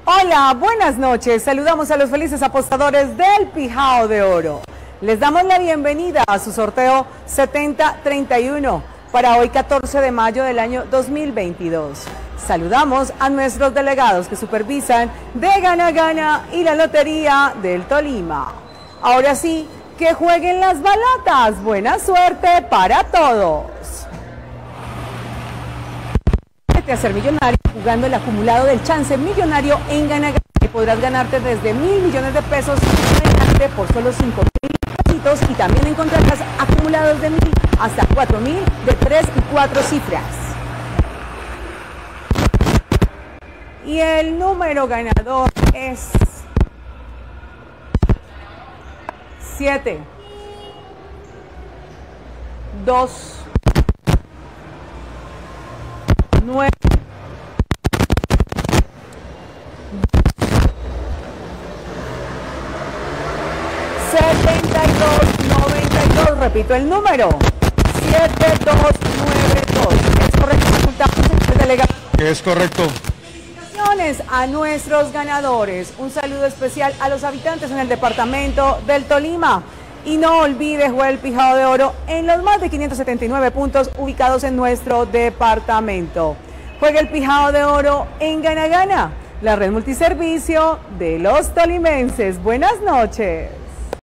Hola, buenas noches. Saludamos a los felices apostadores del Pijao de Oro. Les damos la bienvenida a su sorteo 7031 para hoy 14 de mayo del año 2022. Saludamos a nuestros delegados que supervisan de Gana Gana y la Lotería del Tolima. Ahora sí, que jueguen las balotas. Buena suerte para todos. A ser millonario jugando el acumulado del chance millonario en Gana Gana, que podrás ganarte desde 1.000 millones de pesos por solo 5.000 pesitos, y también encontrarás acumulados de 1.000 hasta 4.000 de 3 y 4 cifras. Y el número ganador es 7, 2, 9, 7292. Repito el número: 7292. ¿Es correcto el resultado, señor delegado? Es correcto. Felicitaciones a nuestros ganadores. Un saludo especial a los habitantes en el departamento del Tolima. Y no olvide jugar el Pijao de Oro en los más de 579 puntos ubicados en nuestro departamento. Juega el Pijao de Oro en Gana Gana, la red multiservicio de los tolimenses. Buenas noches.